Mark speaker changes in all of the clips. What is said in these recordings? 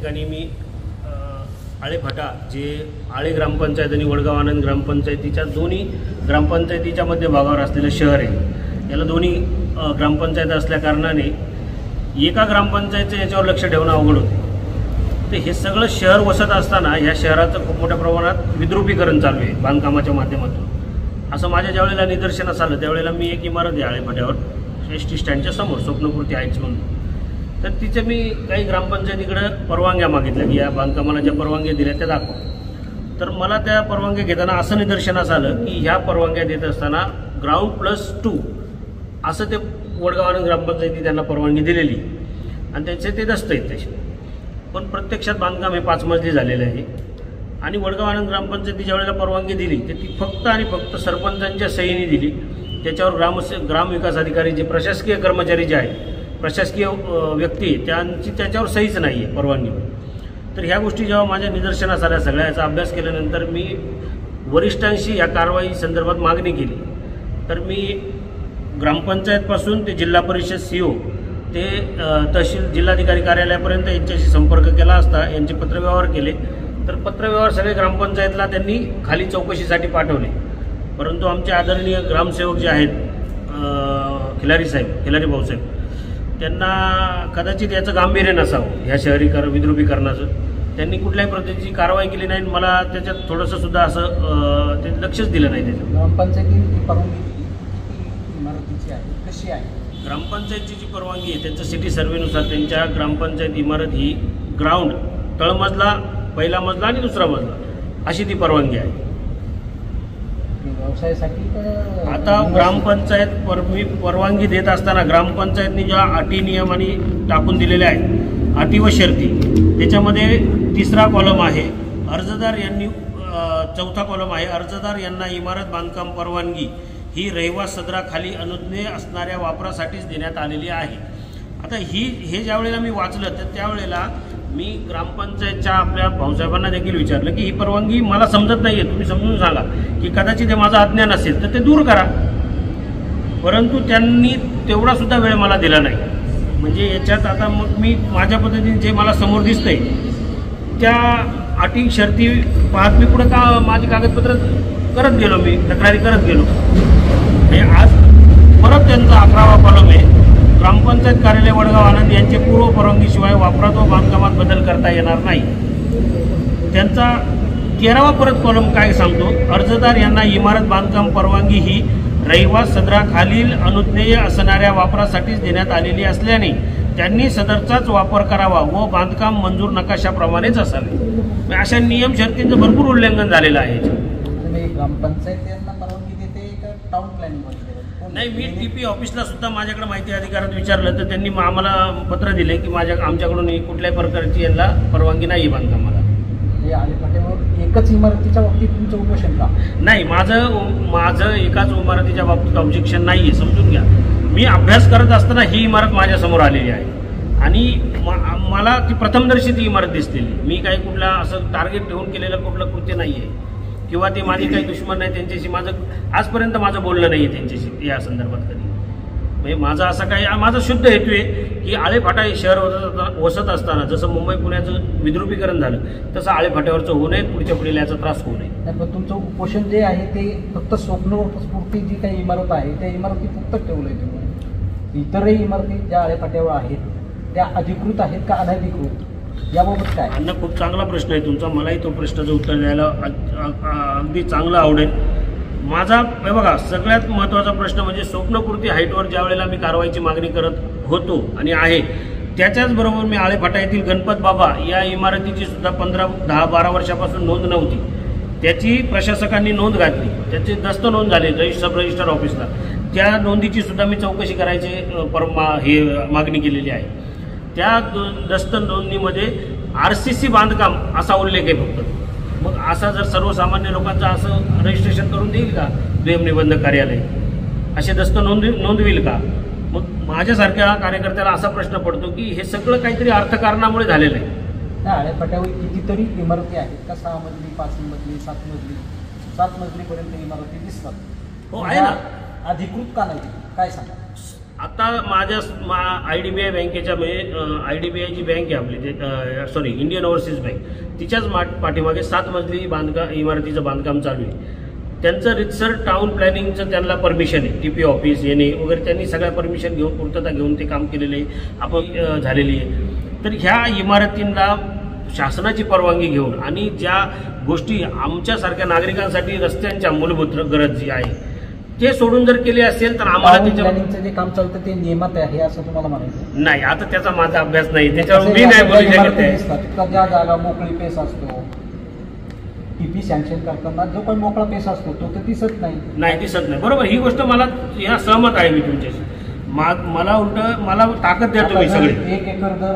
Speaker 1: ठिकाणी मी आळेफाटा जे आळे ग्रामपंचायत आणि वडगाव आनंद ग्रामपंचायतीच्या दोन्ही ग्रामपंचायतीच्या मध्यभागावर असलेलं शहर आहे. याला दोन्ही ग्रामपंचायत असल्या कारणाने एका ग्रामपंचायतीचं याच्यावर लक्ष ठेवणं अवघड होते. तर हे सगळं शहर वसत असताना ह्या शहराचं खूप मोठ्या प्रमाणात विद्रुपीकरण चालू आहे बांधकामाच्या माध्यमातून. असं माझ्या ज्यावेळेला निदर्शनास आलं त्यावेळेला मी एक इमारत आहे आळेफाट्यावर एस टी स्टँडच्या समोर स्वप्नपूर्ती हाईट्स म्हणून, तर तिचे मी काही ग्रामपंचायतीकडे परवानग्या मागितल्या की या बांधकामाला ज्या परवानग्या दिल्या त्या दाखवा. तर मला त्या परवानग्या घेताना असं निदर्शनास आलं की ह्या परवानग्या देत असताना ग्राउंड+2 असं ते वडगाव आनंद ग्रामपंचायती त्यांना परवानगी दिलेली आणि त्यांचे ते दस्त आहेत तसे. पण प्रत्यक्षात बांधकाम हे 5 मजली झालेलं आहे. आणि वडगाव आनंद ग्रामपंचायती ज्या वेळेला परवानगी दिली तर ती फक्त आणि फक्त सरपंचांच्या सहीने दिली. त्याच्यावर ग्रामविकास अधिकारी जे प्रशासकीय कर्मचारी जे आहेत, प्रशासकीय व्यक्ती त्यांची त्याच्यावर सहीच नाही आहे परवानगीवर. तर ह्या गोष्टी जेव्हा माझ्या निदर्शनास आल्या सगळ्या याचा अभ्यास केल्यानंतर मी वरिष्ठांशी या कारवाई संदर्भात मागणी केली. तर मी ग्रामपंचायतपासून ते जिल्हा परिषद CO ते तहसील जिल्हाधिकारी कार्यालयापर्यंत यांच्याशी संपर्क केला असता यांचे पत्रव्यवहार केले. तर पत्रव्यवहार सगळे ग्रामपंचायतला त्यांनी खाली चौकशीसाठी पाठवले. परंतु आमचे आदरणीय ग्रामसेवक जे आहेत खिलारी भाऊसाहेब, त्यांना कदाचित याचं गांभीर्य नसावं ह्या विद्रुपीकरणाचं. त्यांनी कुठल्याही पद्धतीची कारवाई केली नाही. मला त्याच्यात थोडंसं सुद्धा असं ते लक्षच दिलं नाही. त्याच्यात
Speaker 2: ग्रामपंचायतीची परवानगी इमारतीची आहे कशी आहे?
Speaker 1: ग्रामपंचायतीची जी परवानगी आहे त्यांचं सिटी सर्व्हेनुसार त्यांच्या ग्रामपंचायत इमारत ही ग्राउंड तळमजला, पहिला मजला आणि दुसरा मजला अशी ती परवानगी आहे.
Speaker 2: व्यवसायासाठी
Speaker 1: आता ग्रामपंचायत परवानगी देत असताना ग्रामपंचायतनी ज्या अटी नियमांनी टाकून दिलेल्या आहेत, अटी व शर्ती, त्याच्यामध्ये 3रा कॉलम आहे अर्जदार यांनी, 4था कॉलम आहे अर्जदार यांना इमारत बांधकाम परवानगी ही रहिवास सदराखाली अनुज्ञेय असणाऱ्या वापरासाठीच देण्यात आलेली आहे. आता हे ज्या वेळेला मी वाचलं तर त्यावेळेला मी ग्रामपंचायतच्या आपल्या भाऊसाहेबांना देखील विचारलं की ही परवानगी मला समजत नाही आहे, तुम्ही समजून सांगा की कदाचित हे माझं अज्ञान असेल तर ते दूर करा. परंतु त्यांनी तेवढा सुद्धा वेळ मला दिला नाही. म्हणजे याच्यात आता मग मी माझ्या पद्धतीने जे मला समोर दिसतंय त्या अटी शर्ती पाहत मी पुढे माझी कागदपत्र करत गेलो, मी तक्रारी करत गेलो. आणि आज परत त्यांचा 11वा कॉलम आहे ग्रामपंचायत कार्यालय वडगाव आनंद यांचे पूर्व परवानगीशिवाय वापरात व बांधकामात बदल करता येणार नाही. त्यांचा 13वा परत कॉलम काय सांगतो, अर्जदार यांना इमारत बांधकाम परवानगी ही रहिवास सदराखालील अनुज्ञेय असणाऱ्या वापरासाठीच देण्यात आलेली असल्याने त्यांनी सदरचाच वापर करावा व बांधकाम मंजूर नकाशाप्रमाणेच असावे. अशा नियम शर्तींचं भरपूर उल्लंघन झालेलं आहे.
Speaker 2: ग्रामपंचायत यांना परवानगी देते का टाउन प्लॅनिंग?
Speaker 1: नाही, मी TP ऑफिसला सुद्धा माझ्याकडे माहिती अधिकारात विचारलं तर त्यांनी आम्हाला पत्र दिले की आमच्याकडून कुठल्याही प्रकारची यांना परवानगी नाही बांधकामाला.
Speaker 2: आळेफाट्यावर एकच इमारतीच्या बाबतीत तुमचं उपोषण का?
Speaker 1: नाही, माझं एकाच इमारतीच्या बाबतीत ऑब्जेक्शन नाही आहे, समजून घ्या. मी अभ्यास करत असताना ही इमारत माझ्यासमोर आलेली आहे आणि मला ती प्रथमदर्शी ती इमारत दिसलेली. मी काही कुठला असं टार्गेट ठेवून केलेलं कुठलं कृत्य नाही आहे किंवा ते माझी काही दुश्मन नाही त्यांच्याशी. आजपर्यंत माझं बोलणं नाही आहे त्यांच्याशी या संदर्भात कधी. म्हणजे माझा असा काही माझा शुद्ध हेतू आहे की आळेफाटा हे शहर वसत असताना जसं मुंबई पुण्याचं विद्रुपीकरण झालं तसं आळेफाट्यावरचं होऊ नये, पुढच्या पिढीला याचा त्रास होऊ नये.
Speaker 2: पण तुमचं उपोषण जे आहे ते फक्त स्वप्नस्फूर्ती जी काही इमारत आहे त्या इमारती फक्त ठेवलं आहे तुम्ही. इतरही इमारती ज्या आळेफाट्यावर आहेत त्या अधिकृत आहेत का अनधिकृत याबाबत काय?
Speaker 1: अण्णा, खूप चांगला प्रश्न आहे तुमचा. मलाही तो प्रश्नाचं उत्तर द्यायला अगदी चांगलं आवडेल. माझा हे बघा सगळ्यात महत्त्वाचा प्रश्न म्हणजे स्वप्नपूर्ती हाईटवर ज्या वेळेला मी कारवाईची मागणी करत होतो आणि आहे त्याच्याचबरोबर मी आळेफाटा येथील गणपत बाबा या इमारतीची सुद्धा 10-12 वर्षापासून नोंद नव्हती. त्याची प्रशासकांनी नोंद घातली, त्याचे दस्त नोंद झाले सब रजिस्टर ऑफिसला. त्या नोंदीची सुद्धा मी चौकशी करायची मागणी केलेली आहे. त्या दस्त नोंदणीमध्ये RCC बांधकाम असा उल्लेख आहे फक्त. मग असा जर सर्वसामान्य लोकांचं असं रजिस्ट्रेशन करून देईल का दुय्यम निबंधक कार्यालय? असे दस्त नोंदविल का? मग माझ्यासारख्या कार्यकर्त्याला असा प्रश्न पडतो की हे सगळं काहीतरी अर्थकारणामुळे झालेलं आहे.
Speaker 2: आळेफाट्यावर कितीतरी इमारती आहेत का 6 मजली, 5 मजली, 7 मजली, 7 मजलीपर्यंत इमारती दिसतात.
Speaker 1: हो, आहे ना.
Speaker 2: अधिकृत का नाही काय सांगा?
Speaker 1: आता माझ्या IDBI बँकेच्या म्हणजे IDBI जी बँक आहे आपली सॉरी इंडियन ओव्हरसीज बँक तिच्याच पाठीमागे 7 मजली इमारतीचं बांधकाम चालू आहे. त्यांचं रितसर टाउन प्लॅनिंगचं त्यांना परमिशन आहे, TP ऑफिस येणे वगैरे त्यांनी सगळ्या परमिशन घेऊन पूर्तता घेऊन ते काम केलेले आहे, आपण झालेली आहे. तर ह्या इमारतींना शासनाची परवानगी घेऊन आणि ज्या गोष्टी आमच्यासारख्या नागरिकांसाठी रस्त्यांच्या मूलभूत गरज जी आहे ते सोडून जर केले असेल तर आम्हाला
Speaker 2: त्याच्या जे काम चालतं ते नियमात आहे असं तुम्हाला म्हणायचं
Speaker 1: नाही. आता त्याचा माझा अभ्यास नाही, त्याच्यावर मी नाही बोलू शकत.
Speaker 2: ज्या जागा मोकळी पेस असतो, TP सँक्शन करताना जो पण मोकळा पेस असतो तो तर दिसत नाही.
Speaker 1: दिसत नाही. बरोबर, ही गोष्ट मला ह्या सहमत आहे मी तुमच्याशी. मला उलट मला ताकद द्या तुम्ही सगळे.
Speaker 2: 1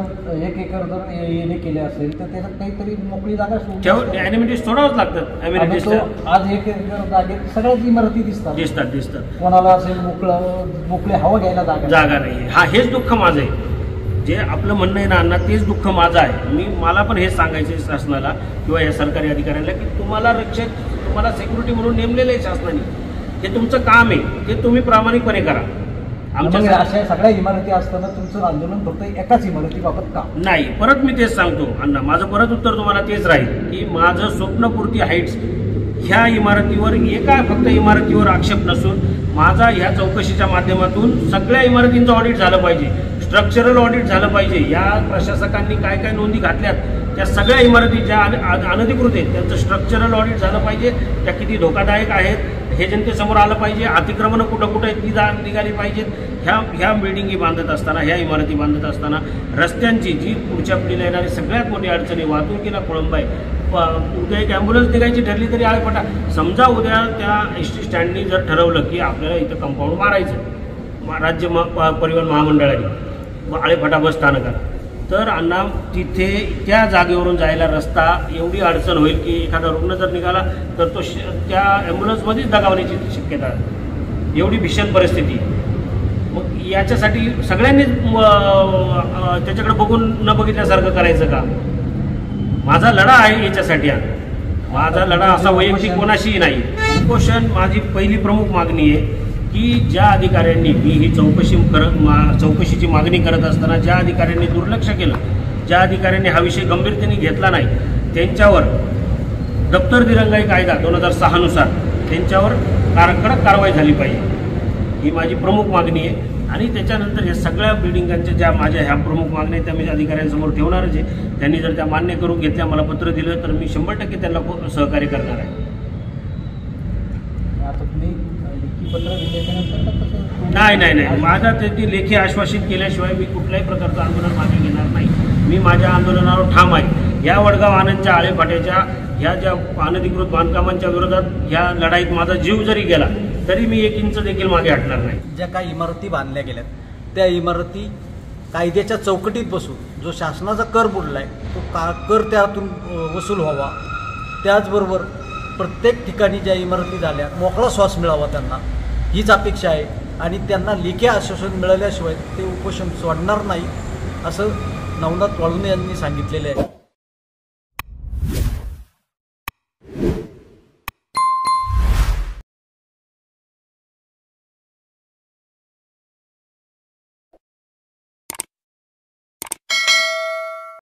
Speaker 2: एकर जर येणे केले असेल तर त्याच्यात काहीतरी मोकळी जागा
Speaker 1: अॅनिमिटीज सोडावंच लागतात.
Speaker 2: आज 1 एकर जागेत सगळ्याच इमारती दिसतात. कोणाला असेल मोकळे हवा घ्यायला जागा
Speaker 1: नाही. हेच दुःख माझं आहे. जे आपलं म्हणणं आहे ना अण्णा, तेच दुःख माझं आहे. मला पण हेच सांगायचं आहे शासनाला किंवा या सरकारी अधिकाऱ्यांना की तुम्हाला तुम्हाला सिक्युरिटी म्हणून नेमलेलं आहे शासनाने. हे तुमचं काम आहे, ते तुम्ही प्रामाणिकपणे करा.
Speaker 2: आमच्या अशा सगळ्या इमारती असताना तुमचं आंदोलन फक्त एकाच इमारतीबाबत का
Speaker 1: नाही? परत मी तेच सांगतो अण्णा, माझं परत उत्तर तुम्हाला तेच राहील की माझं स्वप्नपूर्ती हाईट्स ह्या इमारतीवर फक्त इमारतीवर आक्षेप नसून माझा ह्या चौकशीच्या माध्यमातून सगळ्या इमारतींचं ऑडिट झालं पाहिजे, स्ट्रक्चरल ऑडिट झालं पाहिजे. या प्रशासकांनी काय काय नोंदी घातल्यात त्या सगळ्या इमारती ज्या अनधिकृत आहेत त्यांचं स्ट्रक्चरल ऑडिट झालं पाहिजे. त्या किती धोकादायक आहेत हे जनतेसमोर आलं पाहिजे. अतिक्रमणं कुठं कुठं आहेत ती निघाली पाहिजेत. ह्या बिल्डिंगी बांधत असताना, ह्या इमारती बांधत असताना रस्त्यांची जी पुढच्या पिढीला येणारी सगळ्यात मोठी अडचणी, वाहतुकीला खोळंब आहे. उद्या एक ॲम्ब्युलन्स निघायची ठरली तरी आळेफाटा. समजा उद्या त्या SD स्टँडनी जर ठरवलं की आपल्याला इथं कंपाऊंड मारायचं राज्य परिवहन महामंडळाने आळेफाटा बस स्थानकाला, तर अण्णा तिथे त्या जागेवरून जायला रस्ता एवढी अडचण होईल की एखादा रुग्ण जर निघाला तर तो त्या ॲम्ब्युलन्समध्येच दगावण्याची शक्यता आहे. एवढी भीषण परिस्थिती. मग याच्यासाठी सगळ्यांनीच त्याच्याकडे बघून न बघितल्यासारखं करायचं का? माझा लढा आहे याच्यासाठी. माझा लढा असा वैयक्तिक कोणाशीही नाही. उपोषण माझी पहिली प्रमुख मागणी आहे की ज्या अधिकाऱ्यांनी मी ही चौकशीची मागणी करत असताना ज्या अधिकाऱ्यांनी दुर्लक्ष केलं, ज्या अधिकाऱ्यांनी हा विषय गंभीरतेने घेतला नाही, त्यांच्यावर दप्तर दिरंगाई कायदा 2006 नुसार त्यांच्यावर कडक कारवाई झाली पाहिजे. ही माझी प्रमुख मागणी आहे. आणि त्याच्यानंतर या सगळ्या बिल्डिंगांच्या ज्या माझ्या ह्या प्रमुख मागण्या त्या मी अधिकाऱ्यांसमोर ठेवणारच आहे. त्यांनी जर त्या मान्य करून घेतल्या, मला पत्र दिलं तर मी 100% त्यांना सहकार्य करणार आहे. नाही. माझा ते लेखी आश्वासित केल्याशिवाय मी कुठल्याही प्रकारचं आंदोलन मागे घेणार नाही. मी माझ्या आंदोलनावर ठाम आहे. या वडगाव आनंदच्या आळेफाट्याच्या ह्या ज्या अनधिकृत बांधकामांच्या विरोधात ह्या लढाईत माझा जीव जरी गेला तरी मी 1 इंच देखील मागे हटणार नाही.
Speaker 2: ज्या काही इमारती बांधल्या गेल्यात त्या इमारती कायद्याच्या चौकटीत बसून जो शासनाचा कर बुडलाय तो कर त्यातून वसूल व्हावा. त्याचबरोबर प्रत्येक ठिकाणी ज्या इमारती झाल्या मोकळा श्वास मिळावा त्यांना, हीच अपेक्षा आहे. आणि त्यांना लेखी आश्वासन मिळाल्याशिवाय ते उपोषण सोडणार नाही असं नवनाथ वाळुंजे यांनी सांगितलेले आहे.